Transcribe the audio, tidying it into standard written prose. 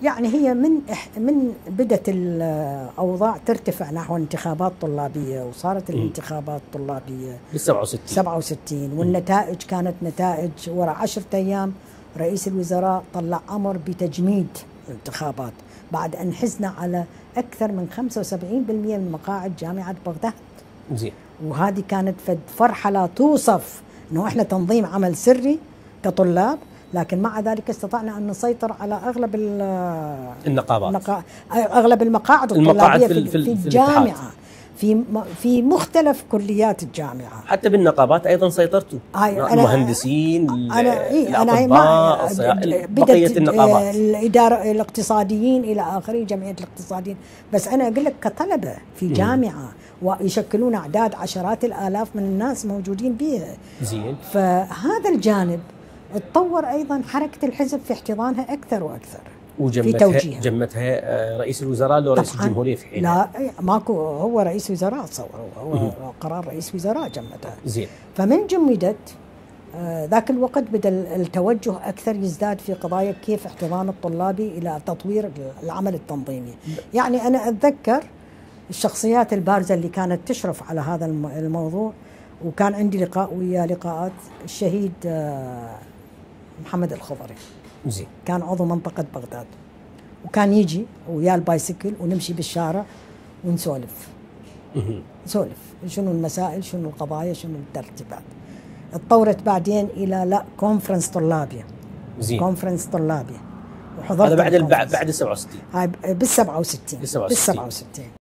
يعني هي من بدت الأوضاع ترتفع نحو انتخابات طلابية، وصارت الانتخابات الطلابية بال 67 والنتائج كانت نتائج وراء 10 أيام رئيس الوزراء طلع أمر بتجميد الانتخابات بعد أن حزنا على أكثر من 75% من مقاعد جامعة بغداد. زين. وهذه كانت فرحة لا توصف، أنه إحنا تنظيم عمل سري كطلاب، لكن مع ذلك استطعنا أن نسيطر على أغلب أغلب المقاعد الطلابية في الجامعة، في مختلف كليات الجامعة. حتى بالنقابات أيضا سيطرتوا، المهندسين، الأطباء، بقية النقابات، الإدارة، الاقتصاديين إلى آخره، جمعية الاقتصاديين. بس أنا أقول لك كطلبة في جامعة ويشكلون أعداد عشرات الآلاف من الناس موجودين بها. زين. فهذا الجانب تطور أيضا حركة الحزب في احتضانها أكثر وأكثر. جمتها رئيس الوزراء لو رئيس الجمهورية في حينها؟ لا، ماكو، هو رئيس وزراء تصور، هو قرار رئيس وزراء جمتها. زين. فمن جمدت ذاك الوقت بدأ التوجه أكثر يزداد في قضايا كيف احتضان الطلابي إلى تطوير العمل التنظيمي. يعني أنا أتذكر الشخصيات البارزة اللي كانت تشرف على هذا الموضوع، وكان عندي لقاءات الشهيد محمد الخضري. زين. كان عضو منطقة بغداد، وكان يجي ويا البايسكل ونمشي بالشارع ونسولف شنو المسائل، شنو القضايا، شنو الترتيبات. اتطورت بعدين إلى لا كونفرنس طلابي. زين. كونفرنس طلابي، وحضرت هذا بعد 67. هاي بال 67.